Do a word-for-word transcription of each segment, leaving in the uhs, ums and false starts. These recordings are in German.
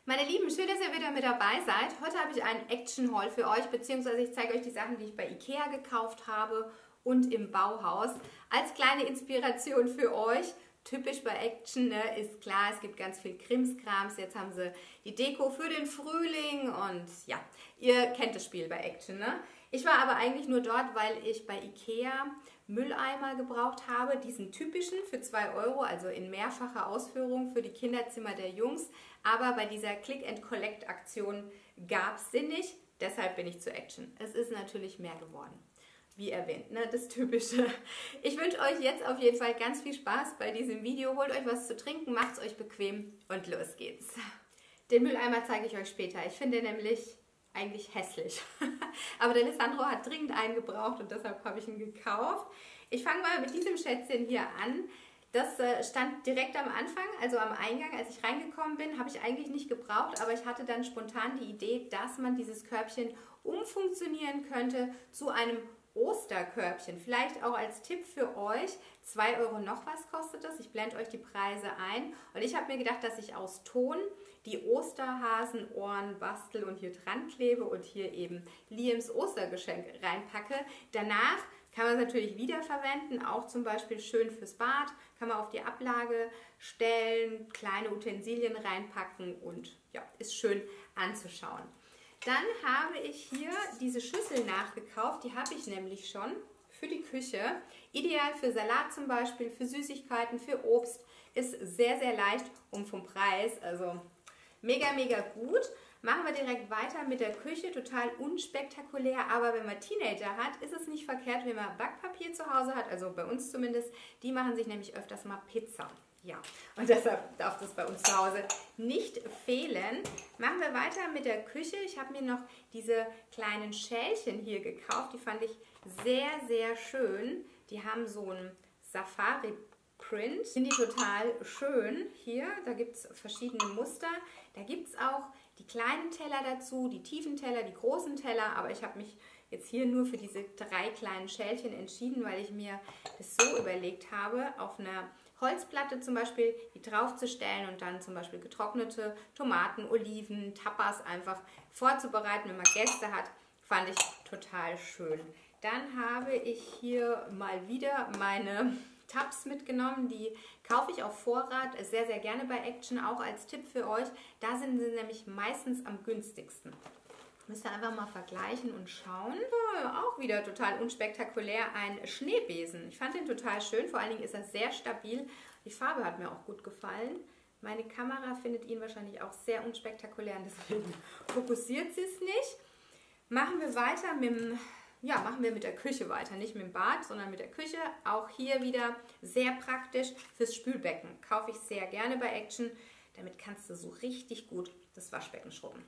Meine Lieben, schön, dass ihr wieder mit dabei seid. Heute habe ich einen Action-Haul für euch, beziehungsweise ich zeige euch die Sachen, die ich bei Ikea gekauft habe und im Bauhaus. Als kleine Inspiration für euch, typisch bei Action, ne, ist klar, es gibt ganz viel Krimskrams. Jetzt haben sie die Deko für den Frühling und ja, ihr kennt das Spiel bei Action, ne? Ich war aber eigentlich nur dort, weil ich bei Ikea Mülleimer gebraucht habe, diesen typischen für zwei Euro, also in mehrfacher Ausführung für die Kinderzimmer der Jungs. Aber bei dieser Click-and-Collect-Aktion gab es sie nicht, deshalb bin ich zu Action. Es ist natürlich mehr geworden, wie erwähnt, ne? Das Typische. Ich wünsche euch jetzt auf jeden Fall ganz viel Spaß bei diesem Video. Holt euch was zu trinken, macht es euch bequem und los geht's. Den Mülleimer zeige ich euch später. Ich finde nämlich eigentlich hässlich. Aber der Alessandro hat dringend einen gebraucht und deshalb habe ich ihn gekauft. Ich fange mal mit diesem Schätzchen hier an. Das äh, stand direkt am Anfang, also am Eingang, als ich reingekommen bin, habe ich eigentlich nicht gebraucht, aber ich hatte dann spontan die Idee, dass man dieses Körbchen umfunktionieren könnte zu einem Osterkörbchen. Vielleicht auch als Tipp für euch, zwei Euro noch was kostet das. Ich blende euch die Preise ein. Und ich habe mir gedacht, dass ich aus Ton die Osterhasenohren bastel und hier dran klebe und hier eben Liams Ostergeschenk reinpacke. Danach kann man es natürlich wiederverwenden, auch zum Beispiel schön fürs Bad. Kann man auf die Ablage stellen, kleine Utensilien reinpacken und ja, ist schön anzuschauen. Dann habe ich hier diese Schüssel nachgekauft, die habe ich nämlich schon für die Küche. Ideal für Salat zum Beispiel, für Süßigkeiten, für Obst. Ist sehr, sehr leicht und vom Preis, also mega, mega gut. Machen wir direkt weiter mit der Küche, total unspektakulär, aber wenn man Teenager hat, ist es nicht verkehrt, wenn man Backpapier zu Hause hat, also bei uns zumindest, die machen sich nämlich öfters mal Pizza. Ja, und deshalb darf das bei uns zu Hause nicht fehlen. Machen wir weiter mit der Küche. Ich habe mir noch diese kleinen Schälchen hier gekauft. Die fand ich sehr, sehr schön. Die haben so einen Safari-Print. Sind die total schön. Hier, da gibt es verschiedene Muster. Da gibt es auch die kleinen Teller dazu, die tiefen Teller, die großen Teller. Aber ich habe mich jetzt hier nur für diese drei kleinen Schälchen entschieden, weil ich mir das so überlegt habe, auf einer Holzplatte zum Beispiel, die draufzustellen und dann zum Beispiel getrocknete Tomaten, Oliven, Tapas einfach vorzubereiten, wenn man Gäste hat, fand ich total schön. Dann habe ich hier mal wieder meine Tabs mitgenommen, die kaufe ich auf Vorrat sehr, sehr gerne bei Action, auch als Tipp für euch. Da sind sie nämlich meistens am günstigsten. Müsst ihr einfach mal vergleichen und schauen. Oh, auch wieder total unspektakulär, ein Schneebesen. Ich fand den total schön, vor allen Dingen ist er sehr stabil. Die Farbe hat mir auch gut gefallen. Meine Kamera findet ihn wahrscheinlich auch sehr unspektakulär und deswegen fokussiert sie es nicht. Machen wir weiter mit dem, ja, machen wir mit der Küche weiter. Nicht mit dem Bad, sondern mit der Küche. Auch hier wieder sehr praktisch fürs Spülbecken. Kaufe ich sehr gerne bei Action. Damit kannst du so richtig gut das Waschbecken schrubben.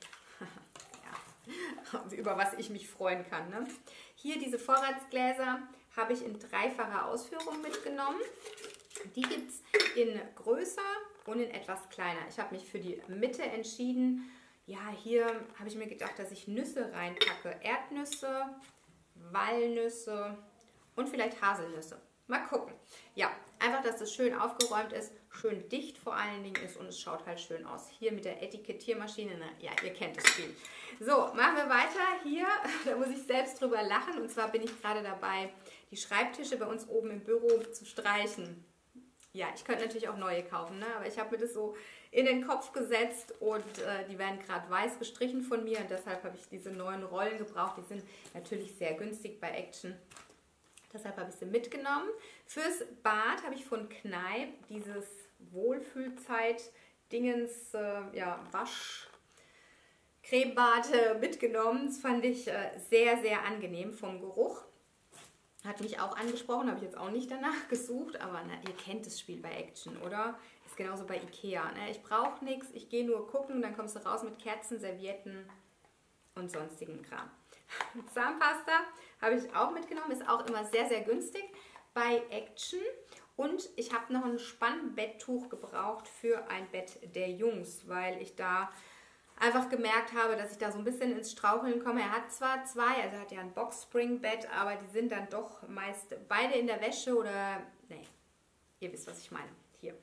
Über was ich mich freuen kann. Ne? Hier diese Vorratsgläser habe ich in dreifacher Ausführung mitgenommen. Die gibt es in größer und in etwas kleiner. Ich habe mich für die Mitte entschieden. Ja, hier habe ich mir gedacht, dass ich Nüsse reinpacke. Erdnüsse, Walnüsse und vielleicht Haselnüsse. Mal gucken. Ja, einfach, dass es schön aufgeräumt ist, schön dicht vor allen Dingen ist und es schaut halt schön aus. Hier mit der Etikettiermaschine, ne? Ja, ihr kennt das Spiel. So, machen wir weiter. Hier, da muss ich selbst drüber lachen und zwar bin ich gerade dabei, die Schreibtische bei uns oben im Büro zu streichen. Ja, ich könnte natürlich auch neue kaufen, ne? Aber ich habe mir das so in den Kopf gesetzt und äh, die werden gerade weiß gestrichen von mir und deshalb habe ich diese neuen Rollen gebraucht. Die sind natürlich sehr günstig bei Action. Deshalb habe ich sie mitgenommen. Fürs Bad habe ich von Kneipp dieses Wohlfühlzeit-Dingens, äh, ja, Waschcremebad äh, mitgenommen. Das fand ich äh, sehr, sehr angenehm vom Geruch. Hat mich auch angesprochen, habe ich jetzt auch nicht danach gesucht, aber na, ihr kennt das Spiel bei Action, oder? Ist genauso bei Ikea. Ne? Ich brauche nichts, ich gehe nur gucken, dann kommst du raus mit Kerzen, Servietten und sonstigen Kram. Zahnpasta habe ich auch mitgenommen, ist auch immer sehr, sehr günstig bei Action. Und ich habe noch ein Spannbetttuch gebraucht für ein Bett der Jungs, weil ich da einfach gemerkt habe, dass ich da so ein bisschen ins Straucheln komme. Er hat zwar zwei, also er hat ja ein Boxspringbett, aber die sind dann doch meist beide in der Wäsche oder, nee, ihr wisst, was ich meine. Hier.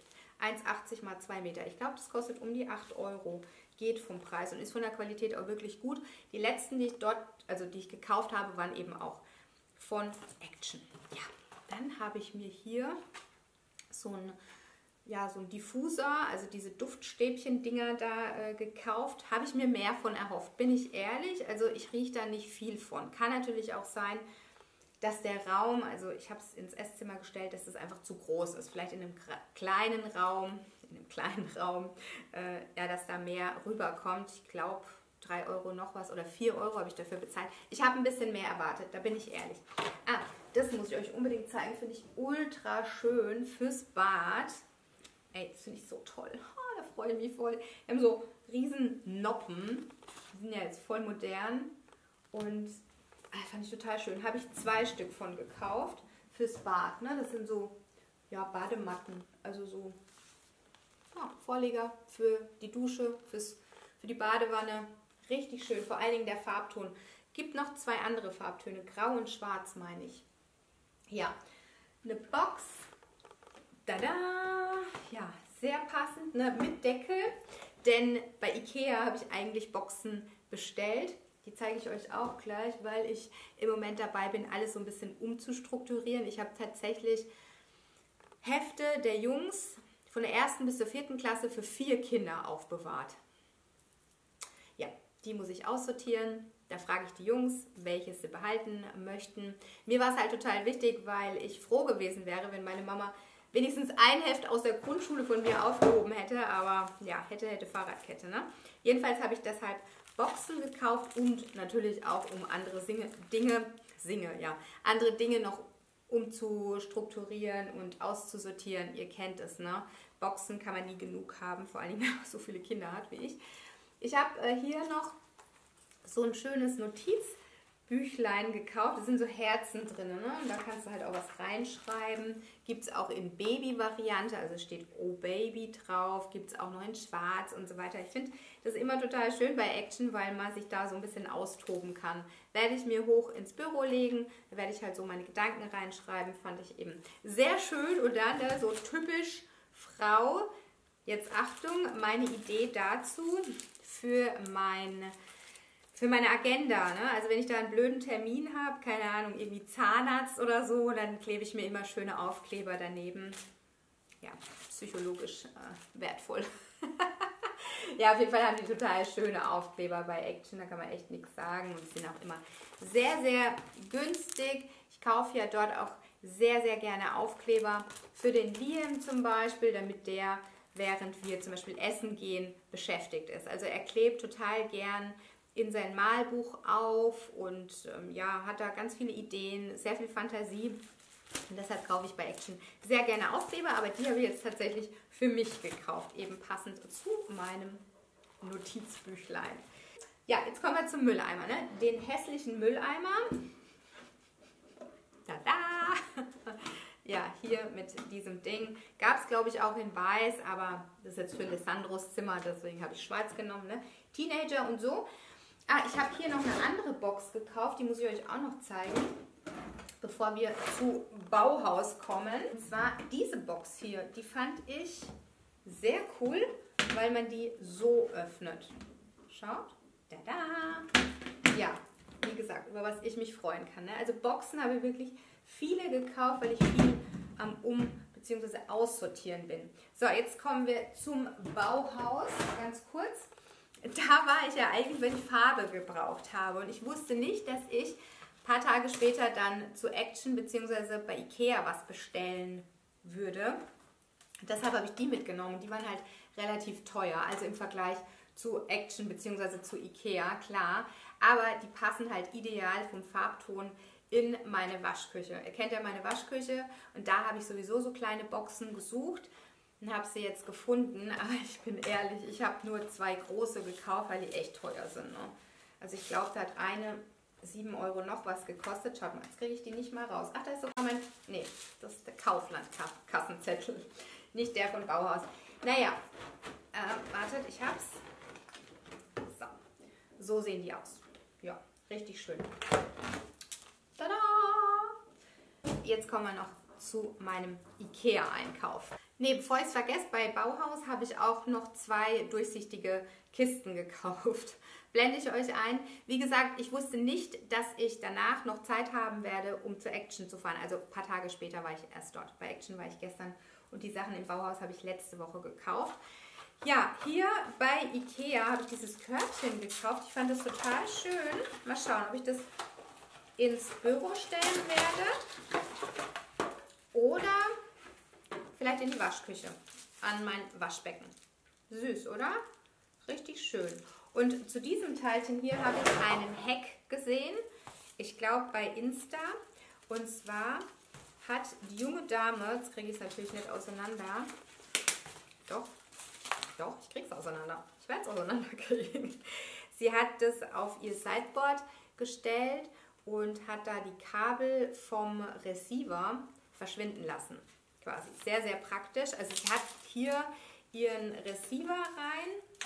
eins achtzig mal zwei Meter. Ich glaube, das kostet um die acht Euro. Geht vom Preis und ist von der Qualität auch wirklich gut. Die letzten, die ich dort, also die ich gekauft habe, waren eben auch von Action. Ja, dann habe ich mir hier so ein, ja, so ein Diffuser, also diese Duftstäbchen-Dinger da äh, gekauft. Habe ich mir mehr von erhofft, bin ich ehrlich. Also ich rieche da nicht viel von. Kann natürlich auch sein, dass der Raum, also ich habe es ins Esszimmer gestellt, dass es einfach zu groß ist. Vielleicht in einem kleinen Raum, in einem kleinen Raum, äh, ja, dass da mehr rüberkommt. Ich glaube, drei Euro noch was oder vier Euro habe ich dafür bezahlt. Ich habe ein bisschen mehr erwartet, da bin ich ehrlich. Ah, das muss ich euch unbedingt zeigen, finde ich ultra schön fürs Bad. Ey, das finde ich so toll. Oh, da freue ich mich voll. Wir haben so riesen Noppen. Die sind ja jetzt voll modern. Und ah, fand ich total schön. Habe ich zwei Stück von gekauft fürs Bad. Ne? Das sind so ja, Badematten. Also so ja, Vorleger für die Dusche, fürs, für die Badewanne. Richtig schön. Vor allen Dingen der Farbton. Gibt noch zwei andere Farbtöne. Grau und Schwarz meine ich. Ja, eine Box. Tada! Ja, sehr passend, ne? Mit Deckel, denn bei Ikea habe ich eigentlich Boxen bestellt. Die zeige ich euch auch gleich, weil ich im Moment dabei bin, alles so ein bisschen umzustrukturieren. Ich habe tatsächlich Hefte der Jungs von der ersten bis zur vierten Klasse für vier Kinder aufbewahrt. Ja, die muss ich aussortieren. Da frage ich die Jungs, welches sie behalten möchten. Mir war es halt total wichtig, weil ich froh gewesen wäre, wenn meine Mama wenigstens ein Heft aus der Grundschule von mir aufgehoben hätte, aber ja, hätte, hätte Fahrradkette, ne? Jedenfalls habe ich deshalb Boxen gekauft und natürlich auch um andere Singe, Dinge, Singe, ja, andere Dinge noch umzustrukturieren und auszusortieren. Ihr kennt es, ne? Boxen kann man nie genug haben, vor allem wenn man so viele Kinder hat wie ich. Ich habe äh, hier noch so ein schönes Notizbüchlein gekauft. Da sind so Herzen drin, ne? Und da kannst du halt auch was reinschreiben. Gibt es auch in Baby-Variante, also steht Oh Baby drauf. Gibt es auch noch in Schwarz und so weiter. Ich finde das immer total schön bei Action, weil man sich da so ein bisschen austoben kann. Werde ich mir hoch ins Büro legen, da werde ich halt so meine Gedanken reinschreiben. Fand ich eben sehr schön. Und dann da so typisch Frau. Jetzt Achtung, meine Idee dazu für mein... Für meine Agenda, ne? Also wenn ich da einen blöden Termin habe, keine Ahnung, irgendwie Zahnarzt oder so, dann klebe ich mir immer schöne Aufkleber daneben. Ja, psychologisch äh, wertvoll. Ja, auf jeden Fall haben die total schöne Aufkleber bei Action, da kann man echt nichts sagen. Und sie sind auch immer sehr, sehr günstig. Ich kaufe ja dort auch sehr, sehr gerne Aufkleber für den Liam zum Beispiel, damit der, während wir zum Beispiel essen gehen, beschäftigt ist. Also er klebt total gern in sein Malbuch auf und ähm, ja, hat da ganz viele Ideen, sehr viel Fantasie. Und deshalb kaufe ich bei Action sehr gerne Aufkleber, aber die habe ich jetzt tatsächlich für mich gekauft, eben passend zu meinem Notizbüchlein. Ja, jetzt kommen wir zum Mülleimer, ne? Den hässlichen Mülleimer. Tada! Ja, hier mit diesem Ding. Gab es, glaube ich, auch in weiß, aber das ist jetzt für Lissandros Zimmer, deswegen habe ich schwarz genommen, ne? Teenager und so. Ah, ich habe hier noch eine andere Box gekauft, die muss ich euch auch noch zeigen, bevor wir zu Bauhaus kommen. Und zwar diese Box hier, die fand ich sehr cool, weil man die so öffnet. Schaut, tada! Ja, wie gesagt, über was ich mich freuen kann, ne? Also Boxen habe ich wirklich viele gekauft, weil ich viel am Um- bzw. Aussortieren bin. So, jetzt kommen wir zum Bauhaus, ganz kurz. Da war ich ja eigentlich, wenn ich Farbe gebraucht habe und ich wusste nicht, dass ich ein paar Tage später dann zu Action bzw. bei Ikea was bestellen würde. Deshalb habe ich die mitgenommen. Die waren halt relativ teuer, also im Vergleich zu Action bzw. zu Ikea, klar. Aber die passen halt ideal vom Farbton in meine Waschküche. Ihr kennt ja meine Waschküche und da habe ich sowieso so kleine Boxen gesucht. Und habe sie jetzt gefunden, aber ich bin ehrlich, ich habe nur zwei große gekauft, weil die echt teuer sind. Ne? Also ich glaube, da hat eine sieben Euro noch was gekostet. Schaut mal, jetzt kriege ich die nicht mal raus. Ach, da ist sogar mein, nee, das ist der Kaufland-Kassenzettel, nicht der von Bauhaus. Naja, äh, wartet, ich hab's. So, so sehen die aus. Ja, richtig schön. Tada! Jetzt kommen wir noch zu meinem Ikea-Einkauf. Nee, bevor ich es vergesse, bei Bauhaus habe ich auch noch zwei durchsichtige Kisten gekauft. Blende ich euch ein. Wie gesagt, ich wusste nicht, dass ich danach noch Zeit haben werde, um zur Action zu fahren. Also ein paar Tage später war ich erst dort. Bei Action war ich gestern und die Sachen im Bauhaus habe ich letzte Woche gekauft. Ja, hier bei Ikea habe ich dieses Körbchen gekauft. Ich fand das total schön. Mal schauen, ob ich das ins Büro stellen werde oder vielleicht in die Waschküche, an mein Waschbecken. Süß, oder? Richtig schön. Und zu diesem Teilchen hier habe ich einen Hack gesehen, ich glaube bei Insta. Und zwar hat die junge Dame, jetzt kriege ich es natürlich nicht auseinander, doch, doch, ich kriege es auseinander, ich werde es auseinanderkriegen. Sie hat das auf ihr Sideboard gestellt und hat da die Kabel vom Receiver verschwinden lassen. Quasi sehr, sehr praktisch. Also sie hat hier ihren Receiver rein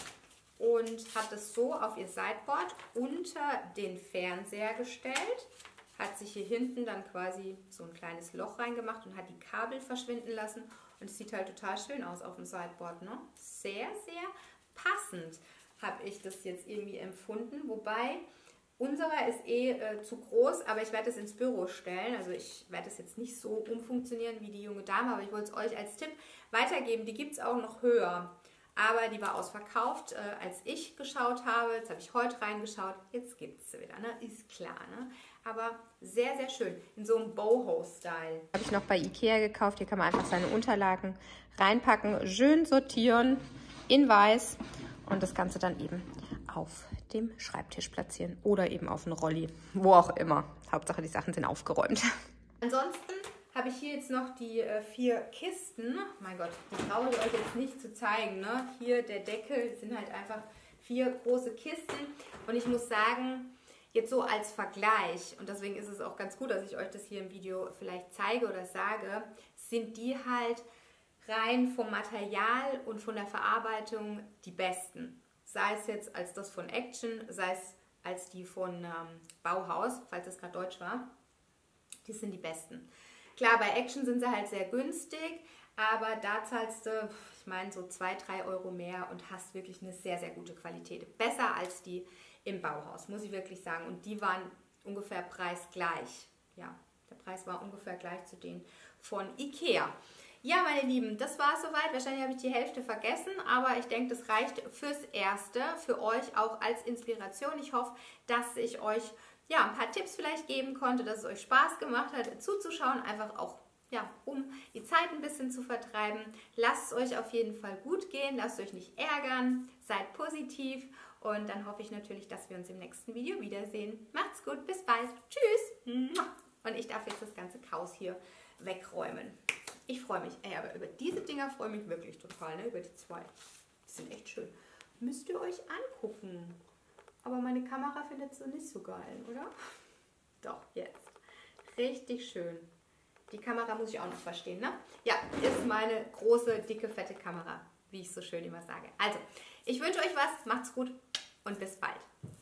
und hat es so auf ihr Sideboard unter den Fernseher gestellt, hat sich hier hinten dann quasi so ein kleines Loch reingemacht und hat die Kabel verschwinden lassen und es sieht halt total schön aus auf dem Sideboard, ne? Sehr, sehr passend habe ich das jetzt irgendwie empfunden, wobei unserer ist eh äh, zu groß, aber ich werde es ins Büro stellen, also ich werde es jetzt nicht so umfunktionieren wie die junge Dame, aber ich wollte es euch als Tipp weitergeben, die gibt es auch noch höher. Aber die war ausverkauft, äh, als ich geschaut habe. Jetzt habe ich heute reingeschaut. Jetzt gibt es sie wieder, ne? Ist klar, ne? Aber sehr, sehr schön. In so einem Boho-Style. Habe ich noch bei Ikea gekauft. Hier kann man einfach seine Unterlagen reinpacken, schön sortieren in weiß und das Ganze dann eben auf dem Schreibtisch platzieren oder eben auf einen Rolli, wo auch immer. Hauptsache, die Sachen sind aufgeräumt. Ansonsten habe ich hier jetzt noch die äh, vier Kisten. Mein Gott, die brauche ich euch jetzt nicht zu zeigen, ne? Hier der Deckel, das sind halt einfach vier große Kisten. Und ich muss sagen, jetzt so als Vergleich, und deswegen ist es auch ganz gut, dass ich euch das hier im Video vielleicht zeige oder sage, sind die halt rein vom Material und von der Verarbeitung die besten. Sei es jetzt als das von Action, sei es als die von ähm, Bauhaus, falls das gerade Deutsch war. Die sind die besten. Klar, bei Action sind sie halt sehr günstig, aber da zahlst du, ich meine, so zwei, drei Euro mehr und hast wirklich eine sehr, sehr gute Qualität. Besser als die im Bauhaus, muss ich wirklich sagen. Und die waren ungefähr preisgleich. Ja, der Preis war ungefähr gleich zu denen von Ikea. Ja, meine Lieben, das war es soweit. Wahrscheinlich habe ich die Hälfte vergessen, aber ich denke, das reicht fürs Erste, für euch auch als Inspiration. Ich hoffe, dass ich euch ja, ein paar Tipps vielleicht geben konnte, dass es euch Spaß gemacht hat, zuzuschauen, einfach auch, ja, um die Zeit ein bisschen zu vertreiben. Lasst es euch auf jeden Fall gut gehen, lasst euch nicht ärgern, seid positiv und dann hoffe ich natürlich, dass wir uns im nächsten Video wiedersehen. Macht's gut, bis bald, tschüss! Und ich darf jetzt das ganze Chaos hier wegräumen. Ich freue mich, ey, aber über diese Dinger freue ich mich wirklich total, ne, über die zwei. Die sind echt schön. Müsst ihr euch angucken. Aber meine Kamera findet es so nicht so geil, oder? Doch, jetzt. Richtig schön. Die Kamera muss ich auch noch verstehen, ne? Ja, ist meine große, dicke, fette Kamera, wie ich so schön immer sage. Also, ich wünsche euch was, macht's gut und bis bald.